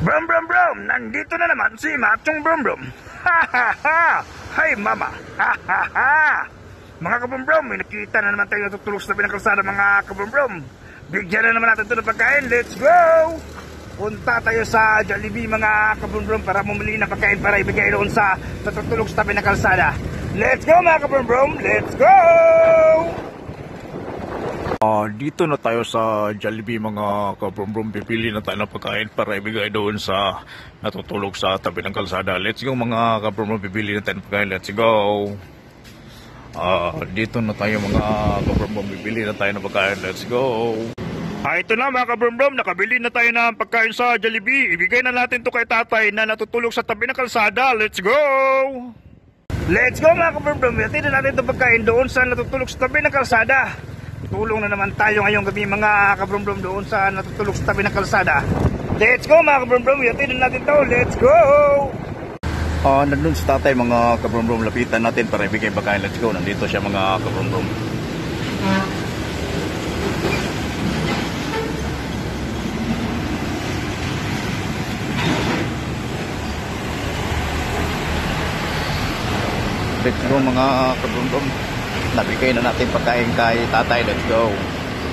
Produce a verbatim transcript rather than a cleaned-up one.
Brum brum brum, nandito na naman si Machong Brum Brum. Ha ha ha! Hi mama! Ha ha ha! Mga kabrum brum, may nakita na naman tayo natutulog sa tabi ng kalsada mga kabrum brum. Bigyan na naman natin ito ng pagkain, let's go! Punta tayo sa Jollibee mga kabrum brum para bumili ng pagkain para ibigay doon sa natutulog sa tabi ng kalsada. Let's go mga kabrum brum, let's go! Uh, dito na tayo sa Jollibee mga kabrum-brum. Pipili na tayo ng pagkain para ibigay doon sa natutulog sa tabi ng kalsada. Let's go mga kabrum-brum, pipili na tayo ng pagkain. Let's go. Uh, dito na tayo mga kabrum-brum, pipili na tayo ng pagkain. Let's go. Ah, ito na mga kabrum-brum, nakabili na tayo ng pagkain sa Jollibee. Ibigay na natin to kay tatay na natutulog sa tabi ng kalsada. Let's go. Let's go mga kabrum-brum, yatin na natin itong pagkain doon sa natutulog sa tabi ng kalsada. Tulong na naman tayo ngayong gabi mga kabrum-brum doon sa natutulog sa tabi ng kalsada. Let's go mga kabrum-brum, yatin na natin to. Let's go. Uh, nandun sa tatay mga kabrum-brum, lapitan natin para ibigay pagkain. Let's go, nandito siya mga kabrum-brum. Let's go mga kabrum-brum, nabigay na natin pagkain kay tatay. Let's go.